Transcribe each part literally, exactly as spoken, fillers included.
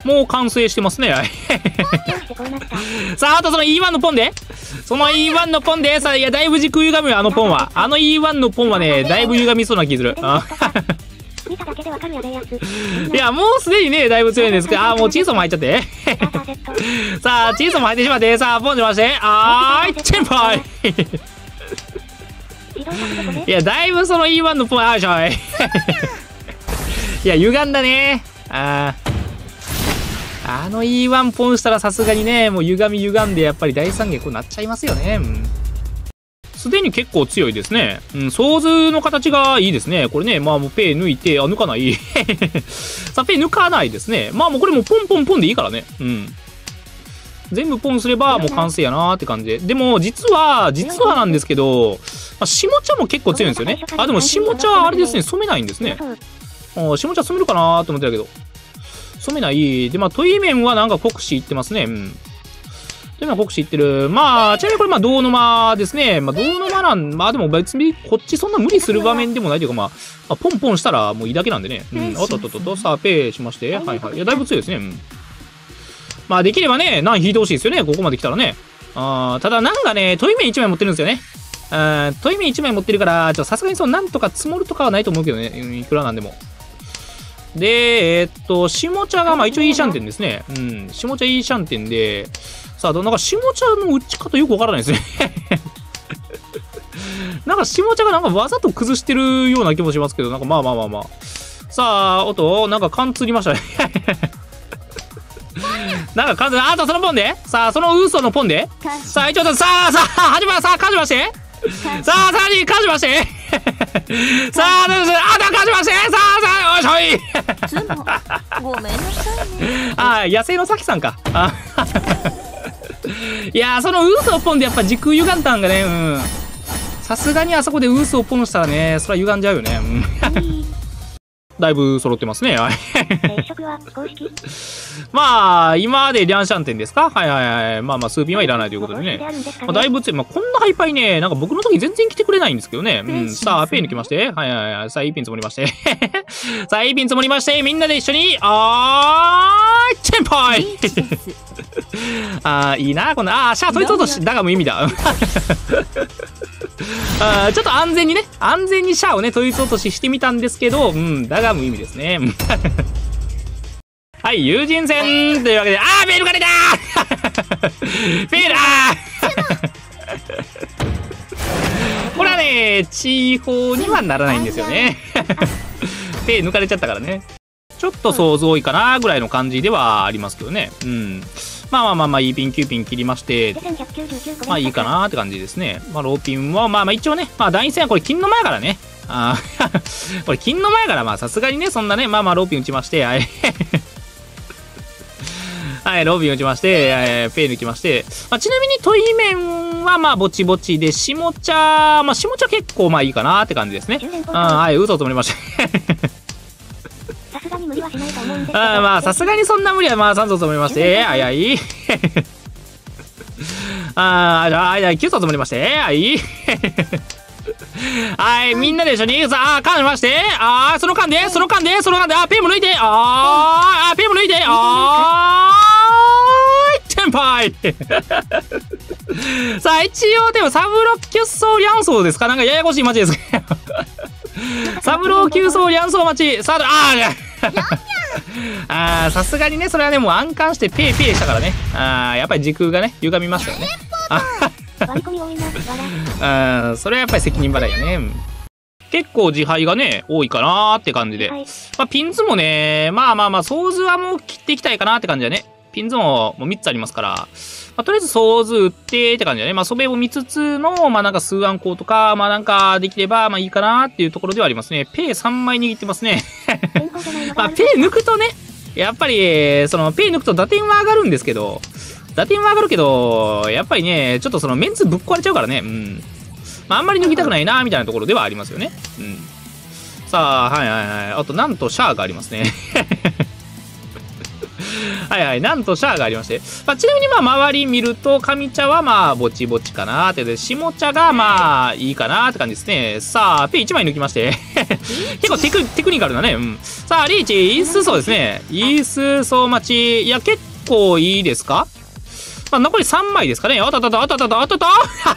もう完成してますね。さあ、あとその イーワン のポンでその イーワン のポンでさあ、いや、だいぶ時空歪むよ、あのポンは。あの イーワン のポンはね、だいぶ歪みそうな気する。いや、もうすでにね、だいぶ強いんですけど、あー、もうチーソンも入っちゃって。さあ、チーソンも入ってしまって、さあ、ポンしまして、あーい、チェンパイいや、だいぶその イーワン のポン、あーしょい。いや、歪んだね。あー。あの イーワン ポンしたらさすがにね、もう歪み歪んで、やっぱり大三元こうなっちゃいますよね。すで、うん、に結構強いですね。うん、ソーズの形がいいですね。これね、まあもうペイ抜いて、あ、抜かない。さあ、ペイ抜かないですね。まあもうこれもうポンポンポンでいいからね。うん。全部ポンすればもう完成やなーって感じで。でも、実は、実はなんですけど、まあ、下茶も結構強いんですよね。あ、でも下茶あれですね、染めないんですね。あ、下茶染めるかなーって思ってたけど。染めない。で、まあ、トイメンはなんか国士いってますね。うん。トイメンは国士いってる。まあ、ちなみにこれ、まあ、銅の間ですね。まあ、銅の間なん、まあ、でも別にこっちそんな無理する場面でもないというか、まあ、まあ、ポンポンしたらもういいだけなんでね。うん。おっとっとっとっと、さあ、ペイしまして。はいはい。いや、だいぶ強いですね。うん。まあ、できればね、ナン引いてほしいですよね。ここまで来たらね。あー、ただ、ナンがね、トイメンいちまい持ってるんですよね。あー、トイメンいちまい持ってるから、さすがにそう、なんとか積もるとかはないと思うけどね。いくらなんでも。で、えー、っと、下茶が、まあ一応いいシャンテンですね。うん。下茶いいシャンテンで、さあ、なんか下茶の打ち方よくわからないですね。なんか下茶がなんかわざと崩してるような気もしますけど、なんかまあまあまあまあ。さあ、音、なんか貫通りましたね。なんか貫通、あとそのポンでさあ、その嘘のポンでさあ、一応、さあ、さあ、始まる、さあ、勝ちましてさあ、さらに勝ちましてさあ、あと勝ちましてさあ、さあ、よいしょいごめんなさいね。ああ、野生のサキさんか。あいやー、そのウースをポンでやっぱ時空歪んだんがね、うん。さすがにあそこでウースをポンしたらね、それは歪んじゃうよね。うん、だいぶ揃ってますね。まあ、今までリャンシャンテンですか？はいはいはい。まあまあ、数ピンはいらないということでね。まあ、だいぶ強い。まあ、こんなハイパイね、なんか僕の時全然来てくれないんですけどね。うん。さあ、ペイ抜きまして。はいはいはい。さあ、いいピン積もりまして。さあ、いいピン積もりまして、みんなで一緒に、あーい、チェンパイあー、いいな、こんな。あー、シャー取りそうとし、だが無意味だ。あちょっと安全にね、安全にシャアをね、統一落とししてみたんですけど、うん、だが無意味ですね。はい、友人戦というわけで、あー、ペールが出たーペール、あーこれはね、地方にはならないんですよね。ペー抜かれちゃったからね。ちょっと想像多いかなぐらいの感じではありますけどね。うん。まあまあまあまあ、いいピン、きゅうピン切りまして、まあいいかなって感じですね。まあ、ローピンは、まあまあ一応ね、まあ第一戦はこれ金の前からね。あこれ金の前から、まあさすがにね、そんなね、まあまあローピン打ちまして、はい。はい、ローピン打ちまして、えー、ペイ抜きまして、まあ、ちなみにトイメンはまあぼちぼちで、下茶、まあ下茶結構まあいいかなって感じですね。うん、はい、嘘を止まりました。あまあさすがにそんな無理はまあさん層積もりまして、あいあいあああいきゅう層積もりまして、あいはいみんなで一緒にさあ噛みまして、ああその間でその間でその間であペイも抜いて、ああペイも抜いて、あーいテンパイさあ一応でもサブロきゅう層リャン層ですか、なんかややこしい街ですけどサブロきゅう層リャン層町さあああさすがにねそれはねもう暗冠してペイペイしたからね、ああやっぱり時空がね歪みましたよね。ああそれはやっぱり責任払いやね。結構自敗がね多いかなーって感じで、まあ、ピンズもねまあまあまあソーズはもう切っていきたいかなって感じだね。ピンズももうみっつありますから、まあ、とりあえずソーズ打ってって感じだね。まあ、ソベを見つつの、まあなんか数案項とか、まあなんかできれば、まあいいかなっていうところではありますね。ペイさんまい握ってますね。まあ、ペイ抜くとね、やっぱり、その、ペイ抜くと打点は上がるんですけど、打点は上がるけど、やっぱりね、ちょっとそのメンツぶっ壊れちゃうからね。うん。まあ、あんまり抜きたくないな、みたいなところではありますよね。うん。さあ、はいはいはい。あと、なんと、シャアがありますね。 はいはい、なんとシャアがありまして、まあ、ちなみにまあ周り見ると上茶はまあぼちぼちかなってで、下茶がまあいいかなって感じですね。さあペイいちまい抜きまして結構テクテクニカルなね。うん、さあリーチイースそうですね。イースそう待ち、いや結構いいですか。まあ、残りさんまいですかね。あたたたあたたたあたた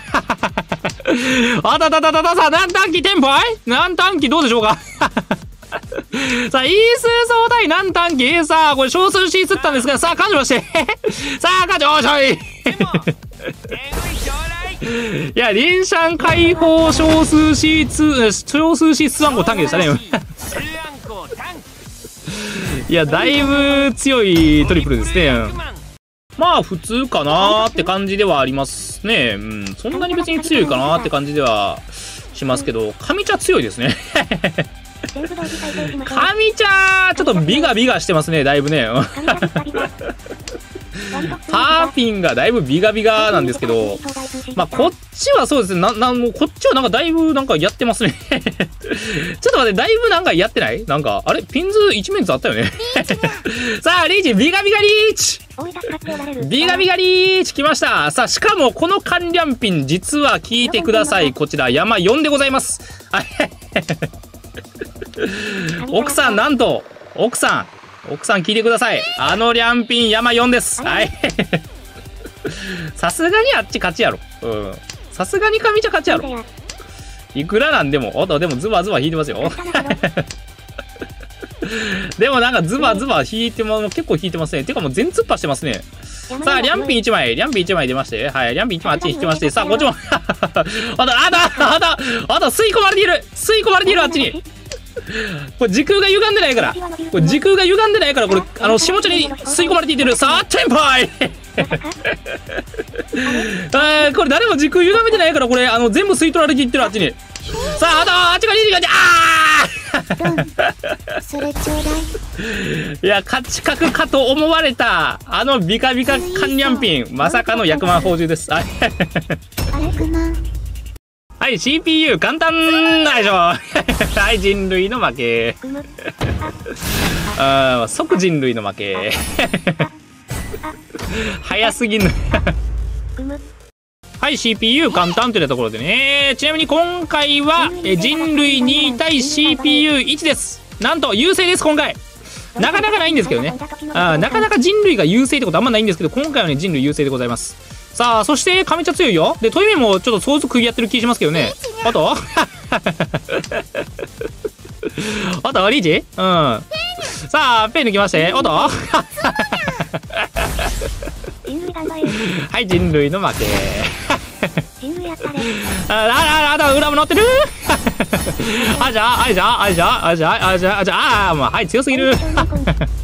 あたたたたたさあ何短期テンポい何短期どうでしょうかさあ、イース総対何短期さあ、これ少数 C 釣ったんですが、さあ、感情してさあ、感情おしょいいや、リンシャン解放少数 シーツー、少数 シーツー 暗号短期でしたねいや、だいぶ強いトリプルですね。まあ、普通かなーって感じではありますね。うん、そんなに別に強いかなーって感じではしますけど、上茶強いですね上茶ちょっとビガビガしてますね、だいぶねパーピンがだいぶビガビガなんですけど、まあこっちはそうですね、ななもうこっちはなんかだいぶなんかやってますねちょっと待って、だいぶなんかやってないなんかあれピンズいち面ずつあったよねさあリーチビガビガリーチビガビガリーチ来ました。さあしかもこのカンリャンピン実は聞いてください、こちら山よんでございます奥さん、なんと奥さん奥さん聞いてください、あのリャンピン山よんです。はいさすがにあっち勝ちやろ。うんさすがに上茶勝ちやろ。いくらなんでも、おっとでもズバズバ引いてますよでもなんかズバズバ引いても結構引いてますね。てかもう全突破してますね。さあリャンピンいちまい、リャンピンいちまい出まして、はい、リャンピンいちまいあっちに引きまして、さあこっちもあとあとあとあとあと吸い込まれている吸い込まれているあっちにこれ時空が歪んでないから、これ時空が歪んでないから、これあの下茶に吸い込まれていってる。さあテンポイあこれ誰も時空歪めてないから、これあの全部吸い取られていってるあっちに。さああとあっちがリーチがあそれちょうだいいや勝ち確かと思われたあのビカビカカンニャンピン、まさかの薬満宝珠です。はいはい、シーピーユー 簡単でしょはい人類の負けあ即人類の負け早すぎんのはい、シーピーユー 簡単というところでね。ちなみに今回はえ人類に対 シーピーユーいちです。なんと優勢です今回。なかなかないんですけどね。あなかなか人類が優勢ってことあんまないんですけど、今回はね人類優勢でございます。さあそして上茶強いよ。でトイメもちょっと相続食いやってる気しますけどね。あとあとリーチうんさあペン抜きましてあとはい人類の負けああああ裏も乗ってるあじゃああじゃああじゃああじゃああじゃああじゃああまあはい強すぎる